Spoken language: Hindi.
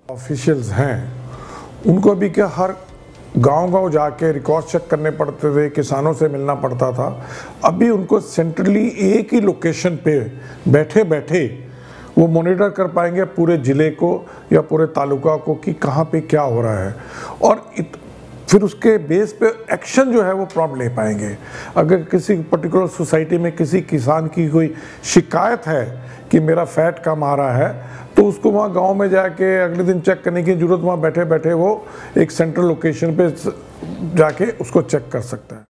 ऑफिशियल्स हैं उनको भी क्या हर गांव-गांव जाके रिकॉर्ड चेक करने पड़ते थे, किसानों से मिलना पड़ता था। अभी उनको सेंट्रली एक ही लोकेशन पे बैठे बैठे वो मॉनिटर कर पाएंगे पूरे ज़िले को या पूरे तालुका को कि कहाँ पे क्या हो रहा है, और फिर उसके बेस पे एक्शन जो है वो प्रॉम्प्ट ले पाएंगे। अगर किसी पर्टिकुलर सोसाइटी में किसी किसान की कोई शिकायत है कि मेरा फैट कम आ रहा है, तो उसको वहाँ गांव में जाके अगले दिन चेक करने की ज़रूरत, वहाँ बैठे बैठे वो एक सेंट्रल लोकेशन पे जाके उसको चेक कर सकता है।